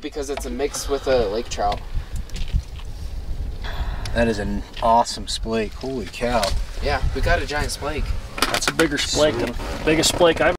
because it's a mix with a lake trout. That is an awesome splake. Holy cow. Yeah, we got a giant splake. That's a bigger splake than the biggest splake I've